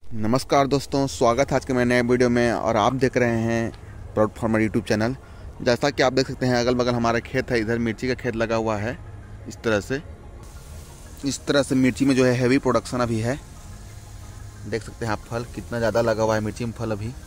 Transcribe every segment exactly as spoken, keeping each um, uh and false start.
नमस्कार दोस्तों, स्वागत है आज के मेरे नए वीडियो में। और आप देख रहे हैं प्राउड फार्मर यूट्यूब चैनल। जैसा कि आप देख सकते हैं, अगल बगल हमारा खेत है। इधर मिर्ची का खेत लगा हुआ है। इस तरह से इस तरह से मिर्ची में जो है हैवी प्रोडक्शन अभी है। देख सकते हैं आप, फल कितना ज़्यादा लगा हुआ है मिर्ची में फल अभी।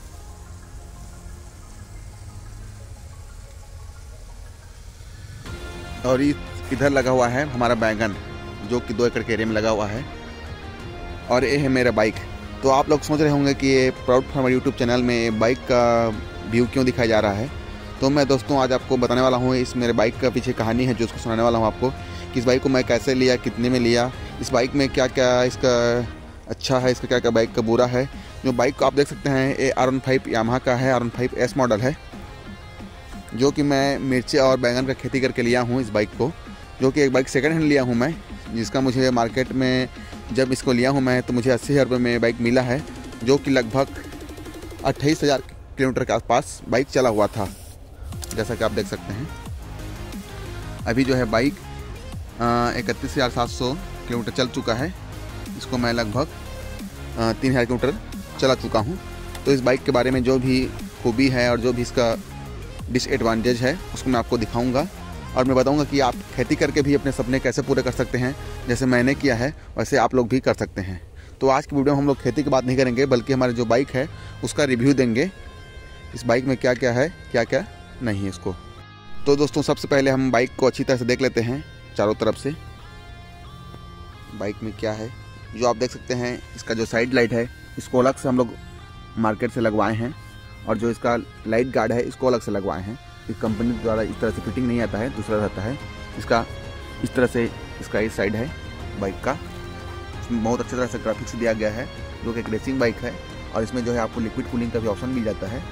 और इधर लगा हुआ है हमारा बैंगन, जो कि दो एकड़ के एरिया में लगा हुआ है। और ये है मेरा बाइक। तो आप लोग सोच रहे होंगे कि ये प्राउड फार्मर यूट्यूब चैनल में बाइक का व्यू क्यों दिखाया जा रहा है। तो मैं दोस्तों आज आपको बताने वाला हूँ, इस मेरे बाइक का पीछे कहानी है जो उसको सुनाने वाला हूँ आपको, कि इस बाइक को मैं कैसे लिया, कितने में लिया, इस बाइक में क्या क्या इसका अच्छा है, इसका क्या क्या बाइक का बुरा है। जो बाइक को आप देख सकते हैं, ये आर वन फाइव यामाहा का है, R one five S model है, जो कि मैं मिर्ची और बैंगन का खेती करके लिया हूँ इस बाइक को। जो कि एक बाइक सेकंड हैंड लिया हूँ मैं, जिसका मुझे मार्केट में जब इसको लिया हूँ मैं तो मुझे अस्सी हज़ार रुपये में बाइक मिला है, जो कि लगभग अट्ठाईस हज़ार किलोमीटर के आसपास बाइक चला हुआ था, जैसा कि आप देख सकते हैं। अभी जो है बाइक इकतीस हज़ार सात सौ किलोमीटर चल चुका है। इसको मैं लगभग तीन हज़ार किलोमीटर चला चुका हूँ। तो इस बाइक के बारे में जो भी खूबी है और जो भी इसका डिसएडवांटेज है उसको मैं आपको दिखाऊंगा। और मैं बताऊंगा कि आप खेती करके भी अपने सपने कैसे पूरे कर सकते हैं। जैसे मैंने किया है वैसे आप लोग भी कर सकते हैं। तो आज की वीडियो में हम लोग खेती की बात नहीं करेंगे, बल्कि हमारे जो बाइक है उसका रिव्यू देंगे। इस बाइक में क्या क्या है, क्या क्या नहीं है इसको। तो दोस्तों सबसे पहले हम बाइक को अच्छी तरह से देख लेते हैं चारों तरफ से। बाइक में क्या है जो आप देख सकते हैं, इसका जो साइड लाइट है इसको अलग से हम लोग मार्केट से लगवाए हैं। और जो इसका लाइट गार्ड है इसको अलग से लगवाए हैं। इस कंपनी द्वारा इस तरह से फिटिंग नहीं आता है, दूसरा रहता है। इसका इस तरह से इसका इस साइड है बाइक का, इसमें बहुत अच्छी तरह से ग्राफिक्स दिया गया है, जो कि एक रेसिंग बाइक है। और इसमें जो है आपको लिक्विड कूलिंग का भी ऑप्शन मिल जाता है।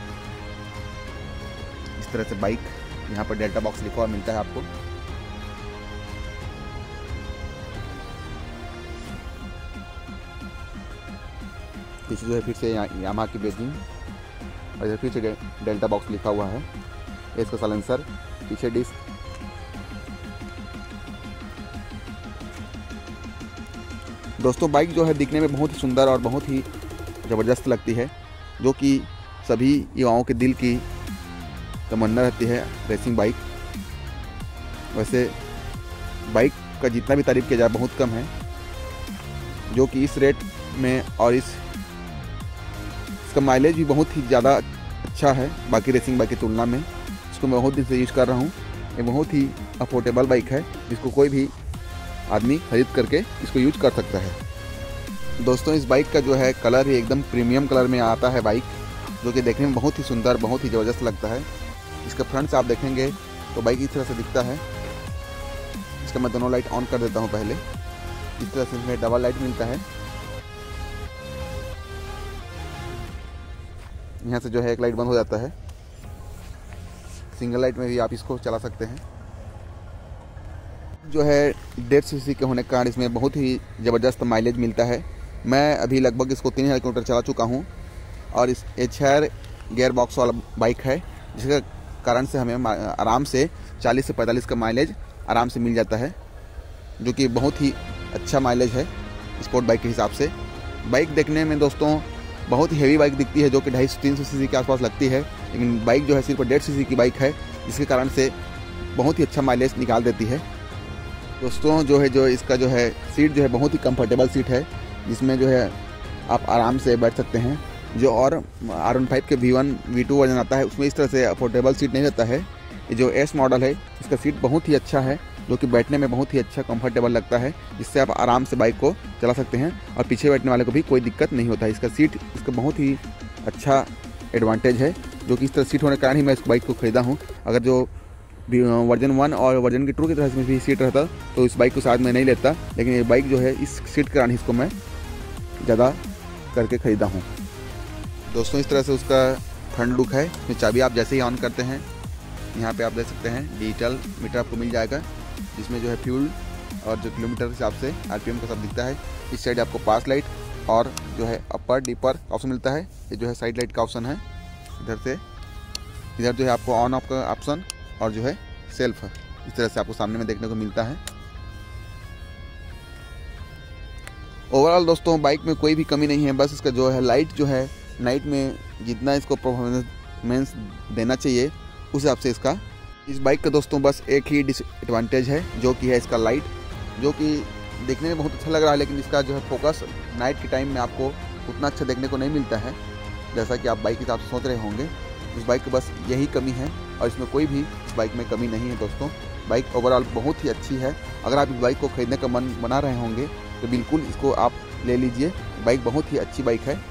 इस तरह से बाइक यहाँ पर डेल्टा बॉक्स लिखा हुआ मिलता है आपको। पीछे जो है फिर से यामाहा की बेजिंग, और इधर फिर से डेल्टा बॉक्स लिखा हुआ है। इसका साइलेंसर, पीछे डिस्क। दोस्तों बाइक जो है दिखने में बहुत ही सुंदर और बहुत ही ज़बरदस्त लगती है, जो कि सभी युवाओं के दिल की तमन्ना रहती है, रेसिंग बाइक। वैसे बाइक का जितना भी तारीफ किया जाए बहुत कम है, जो कि इस रेट में और इस इसका माइलेज भी बहुत ही ज़्यादा अच्छा है बाकी रेसिंग बाइक की तुलना में। इसको मैं बहुत दिन से यूज़ कर रहा हूँ। ये बहुत ही अफोर्डेबल बाइक है, जिसको कोई भी आदमी खरीद करके इसको यूज कर सकता है। दोस्तों इस बाइक का जो है कलर ही एकदम प्रीमियम कलर में आता है बाइक, जो कि देखने में बहुत ही सुंदर, बहुत ही ज़बरदस्त लगता है। इसका फ्रंट से आप देखेंगे तो बाइक इस तरह से दिखता है। इसका मैं दोनों लाइट ऑन कर देता हूँ पहले। इस तरह से इसमें डबल लाइट मिलता है। यहाँ से जो है एक लाइट बंद हो जाता है। सिंगल लाइट में भी आप इसको चला सकते हैं। जो है डेढ़ सौ सीसी के होने के कारण इसमें बहुत ही ज़बरदस्त माइलेज मिलता है। मैं अभी लगभग इसको तीन हज़ार किलोमीटर चला चुका हूँ। और इस छह गियर बॉक्स वाला बाइक है, जिसके कारण से हमें आराम से चालीस से पैंतालीस का माइलेज आराम से मिल जाता है, जो कि बहुत ही अच्छा माइलेज है स्पोर्ट बाइक के हिसाब से। बाइक देखने में दोस्तों बहुत ही हेवी बाइक दिखती है, जो कि ढाई सौ तीन सौ सी सी के आसपास लगती है, लेकिन बाइक जो है सिर्फ डेढ़ सी सी की बाइक है, जिसके कारण से बहुत ही अच्छा माइलेज निकाल देती है। दोस्तों जो है जो इसका जो है सीट जो है बहुत ही कंफर्टेबल सीट है, जिसमें जो है आप आराम से बैठ सकते हैं। जो और आर वन फाइव के V one V two version आता है उसमें इस तरह से अफोर्डेबल सीट नहीं रहता है। ये जो एस मॉडल है इसका सीट बहुत ही अच्छा है, जो कि बैठने में बहुत ही अच्छा कंफर्टेबल लगता है, जिससे आप आराम से बाइक को चला सकते हैं। और पीछे बैठने वाले को भी कोई दिक्कत नहीं होता है। इसका सीट इसका बहुत ही अच्छा एडवांटेज है, जो कि इस तरह सीट होने के कारण ही मैं इस बाइक को ख़रीदा हूँ। अगर जो वर्जन वन और वर्जन की टू की तरह में भी सीट रहता तो इस बाइक को साथ में नहीं लेता, लेकिन ये बाइक जो है इस सीट के कारण इसको मैं ज़्यादा करके ख़रीदा हूँ। दोस्तों इस तरह से उसका फ्रंट लुक है। इसमें चाबी आप जैसे ही ऑन करते हैं, यहाँ पे आप देख सकते हैं डिजिटल मीटर आपको मिल जाएगा, जिसमें जो है फ्यूल और जो किलोमीटर के हिसाब से आरपीएम का सब दिखता है। इस साइड आपको पास लाइट और जो है अपर डीपर ऑप्शन मिलता है। ये जो है साइड लाइट का ऑप्शन है। इधर से इधर जो है आपको ऑन ऑफ का ऑप्शन और जो है सेल्फ इस तरह से आपको सामने में देखने को मिलता है। ओवरऑल दोस्तों बाइक में कोई भी कमी नहीं है, बस इसका जो है लाइट जो है नाइट में जितना इसको परफॉर्मेंस देना चाहिए उस हिसाब से इसका इस बाइक का दोस्तों बस एक ही डिसएडवांटेज है, जो कि है इसका लाइट, जो कि देखने में बहुत अच्छा लग रहा है, लेकिन इसका जो है फोकस नाइट के टाइम में आपको उतना अच्छा देखने को नहीं मिलता है जैसा कि आप बाइक के हिसाब से सोच रहे होंगे। इस बाइक की बस यही कमी है और इसमें कोई भी इस बाइक में कमी नहीं है दोस्तों। बाइक ओवरऑल बहुत ही अच्छी है। अगर आप इस बाइक को खरीदने का मन बना रहे होंगे तो बिल्कुल इसको आप ले लीजिए। बाइक बहुत ही अच्छी बाइक है।